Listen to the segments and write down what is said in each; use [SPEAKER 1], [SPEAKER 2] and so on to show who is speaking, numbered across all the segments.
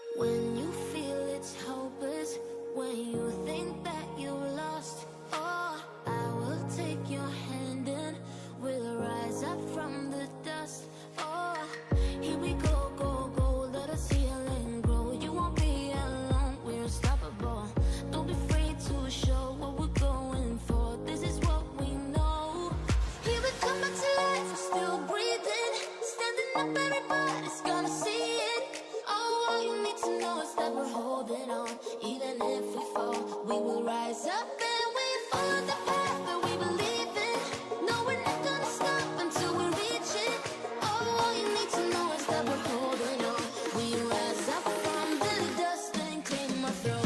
[SPEAKER 1] When you feel it's hopeless, when you think that you lost, oh, I will take your hand and we'll rise up from the dust. Oh, here we go, go, go, let us heal and grow. You won't be alone, we're unstoppable. Don't be afraid to show what we're going for. This is what we know. Here we come back to life, we're still breathing. Standing up, everybody's gonna see it. Oh, all you need to know is that we're holding on. Even if we fall, we will rise up and we follow the path that we believe in. No, we're not gonna stop until we reach it. Oh, all you need to know is that we're holding on. We rise up from the dust and claim our throne.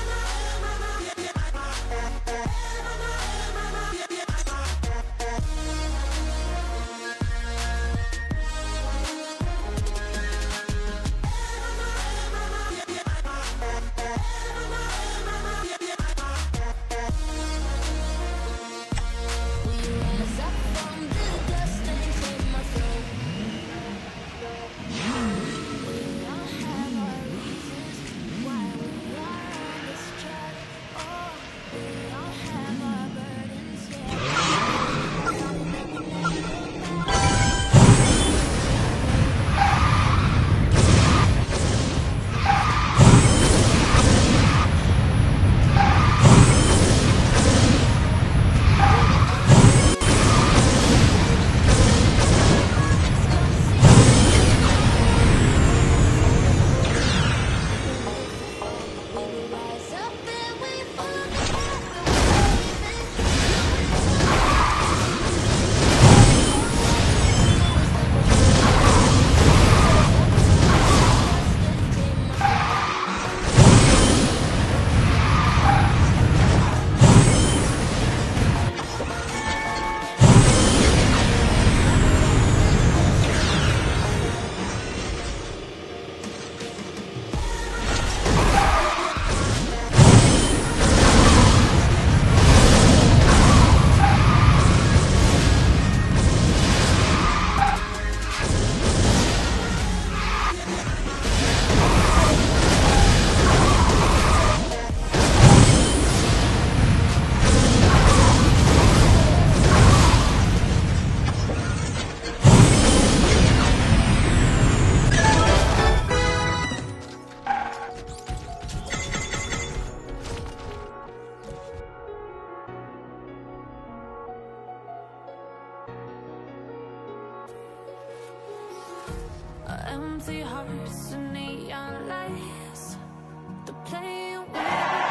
[SPEAKER 2] Empty hearts and neon lights, the playing with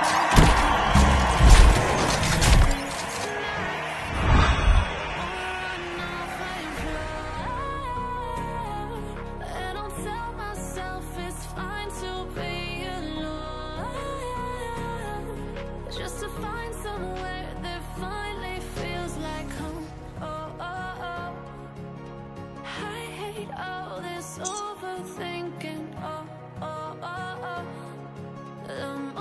[SPEAKER 2] I don't tell myself it's fine to be alone, just to find somewhere that finally feels like home. Oh, oh, oh. I hate all this overthinking. Oh, oh, oh, oh.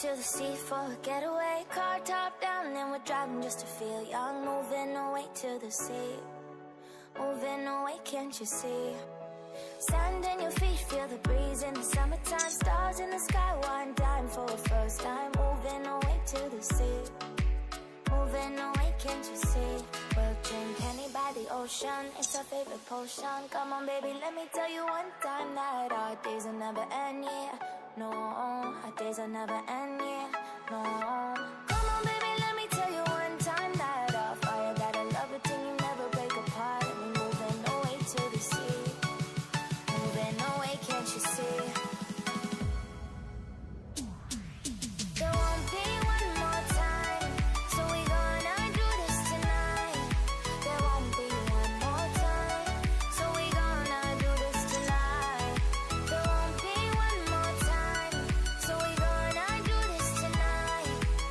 [SPEAKER 1] to the sea for a getaway. Car top down and we're driving just to feel young. Moving away to the sea, moving away, can't you see? Sand in your feet, feel the breeze in the summertime. Stars in the sky, one dime for a first time. Moving away to the sea, moving away, can't you see? We'll drink honey by the ocean, it's our favorite potion. Come on baby, let me tell you one time that our days will never end, yeah. No, our days will never end, yeah. No. Come on baby, let me tell you one time that our fire got a love it till you never break apart. And we're moving away to the sea, moving away, can't you see? There won't be one more time, so we gonna do this tonight. There won't be one more time, so we gonna do this tonight. There won't be one more time, so we gonna do this tonight.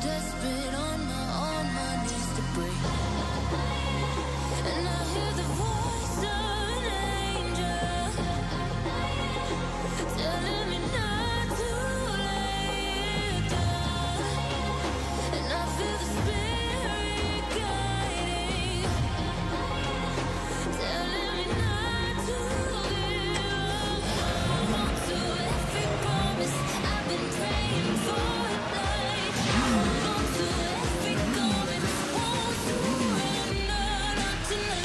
[SPEAKER 1] desperate on my knees to break. And I hear the voice of an angel telling me not to lay it down. And I feel the spirit guiding, telling me not to give up. Hold on to every promise I've been praying for. Like, hold on to every garment, won't surrender, not tonight.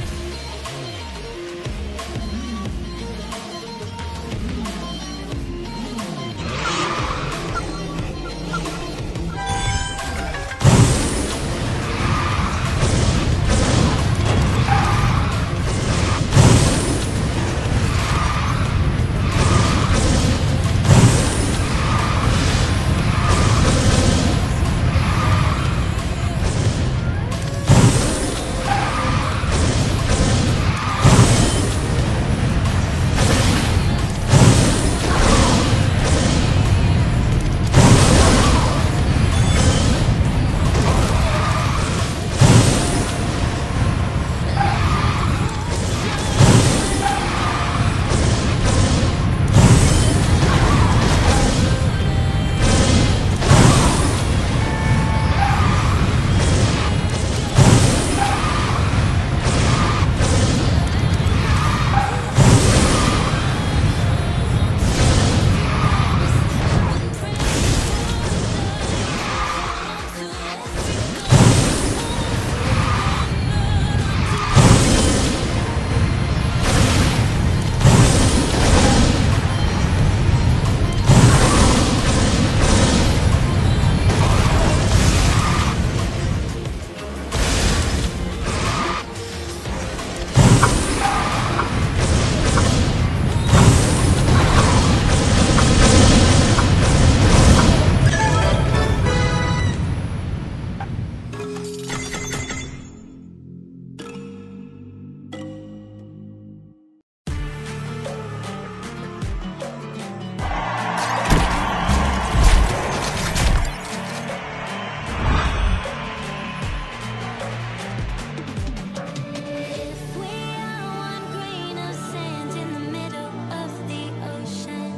[SPEAKER 1] If we are one grain of sand in the middle of the ocean,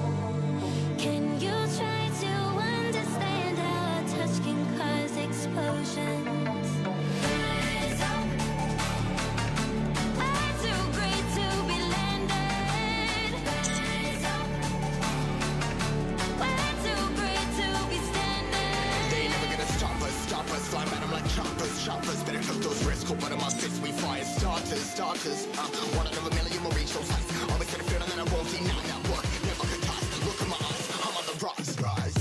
[SPEAKER 1] can you try to understand how a touch can cause explosions? Rise up, we're too great to be landed. Rise up, we're too great to be standing.
[SPEAKER 3] They ain't never gonna stop us, fly at 'em like choppers, better cook those risks, cold blood on my fists, we fire starters, one out of a million will reach those heights, always got a feeling that I won't deny, not work, never could toss, look in my eyes, I'm on the rocks, rise.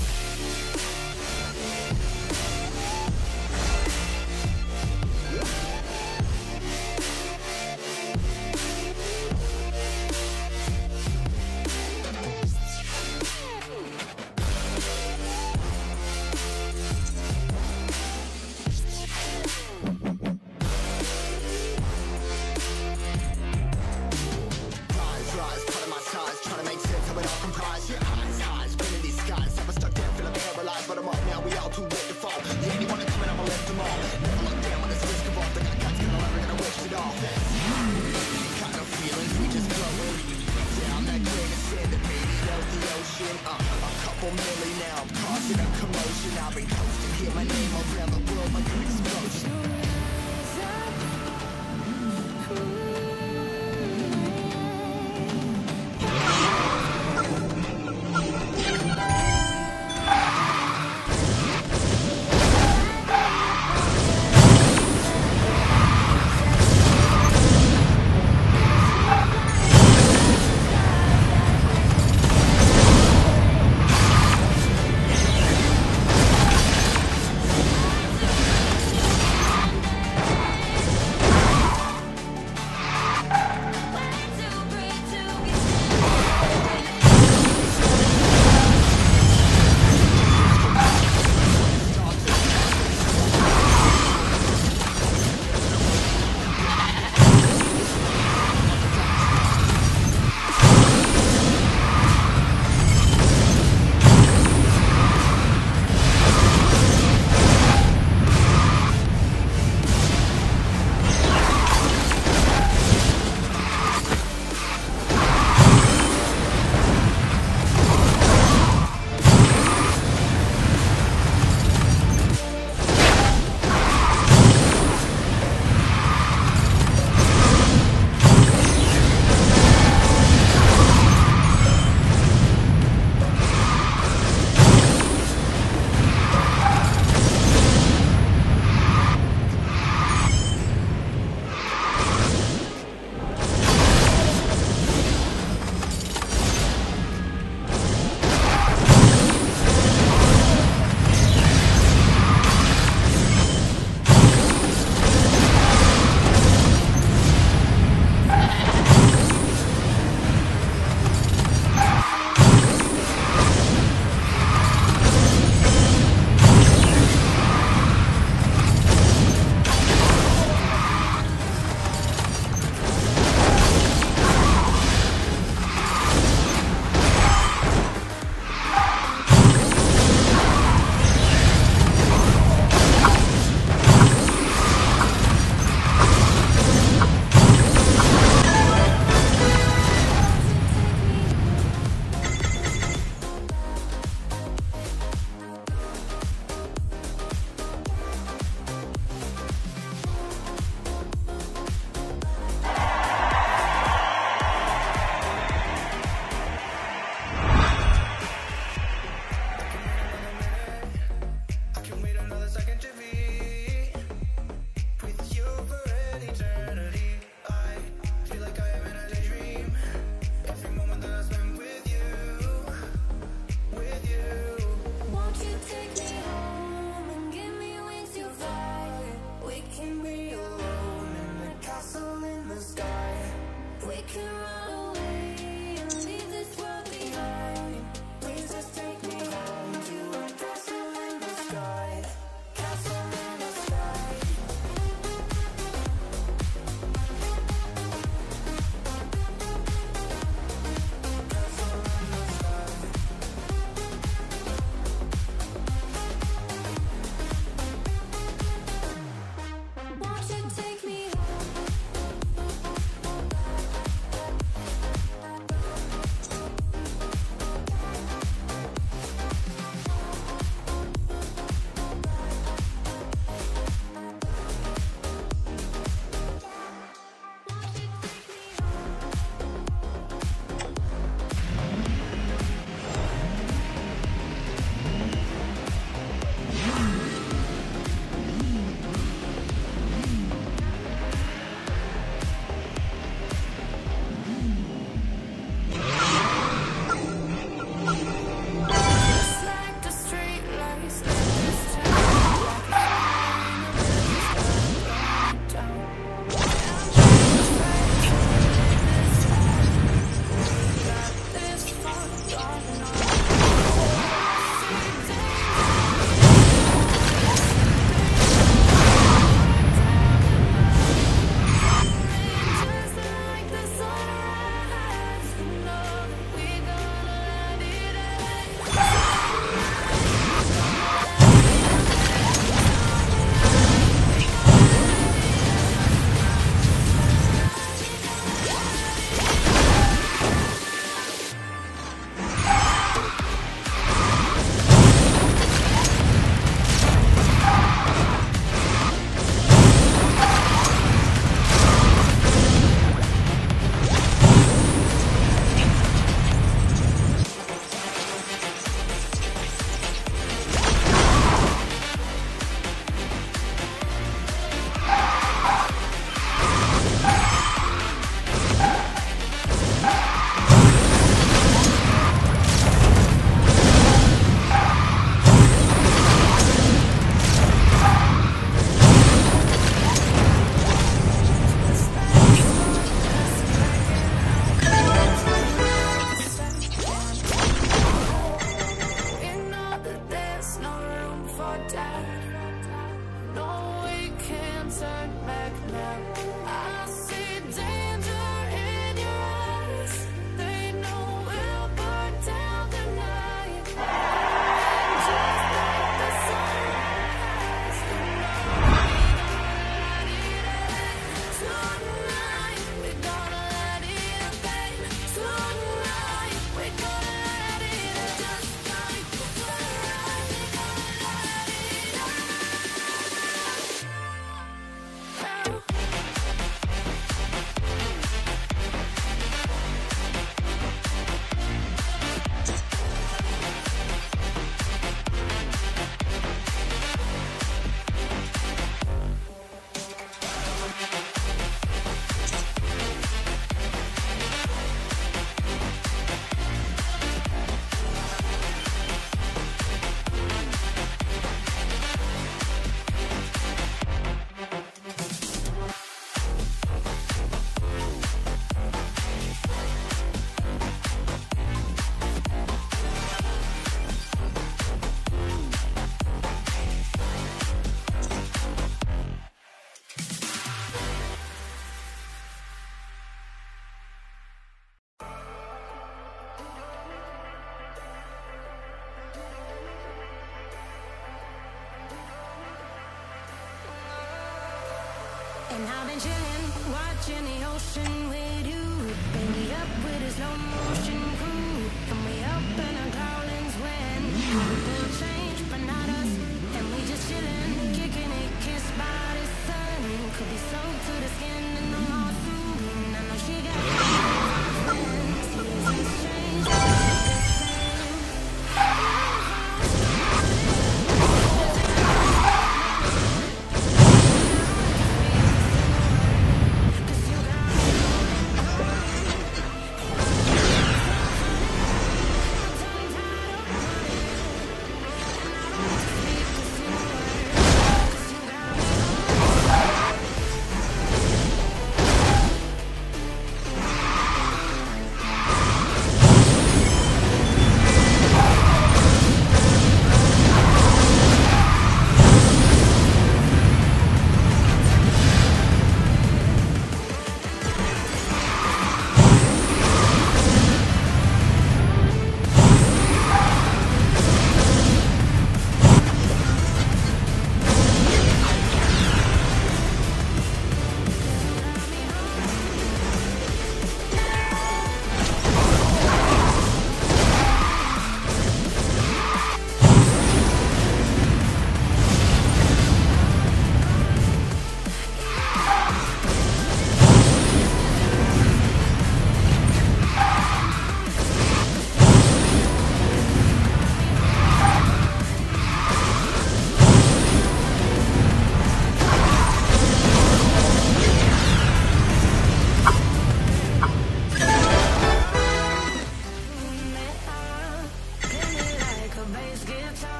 [SPEAKER 2] chillin', watching the ocean with you.